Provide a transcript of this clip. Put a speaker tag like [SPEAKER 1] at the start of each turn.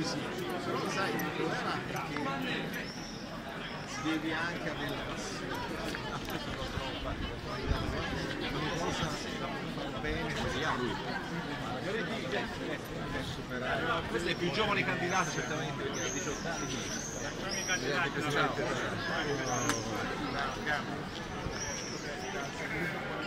[SPEAKER 1] sì, però sai, il problema è che devi anche avere la passione, ogni cosa bene speriamo, magari di superare.
[SPEAKER 2] Questo è il più giovane candidato certamente perché ha 18 anni.
[SPEAKER 3] Candidati,